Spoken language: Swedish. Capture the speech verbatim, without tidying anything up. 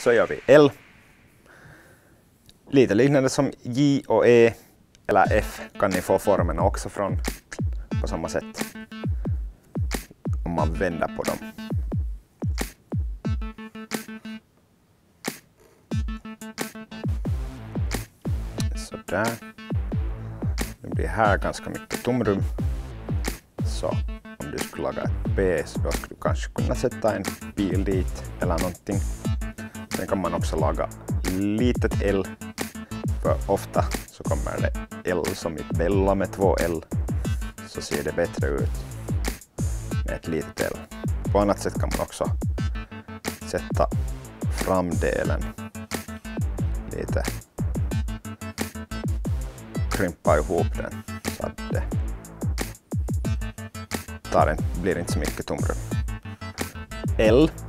så gör vi L. Lite liknande som J och E eller F kan ni få formen också från på samma sätt. Om man vänder på dem. Sådär. Nu blir här ganska mycket tomrum. Så om du skulle laga ett B så då skulle du kanske kunna sätta en bil dit eller någonting. Sen kan man också laga litet L. För ofta så kommer det L som i Bella med två L. Så ser det bättre ut med ett litet L. På annat sätt kan man också sätta framdelen lite. Krympa ihop den så att det tar en, blir inte så mycket tomrum. L.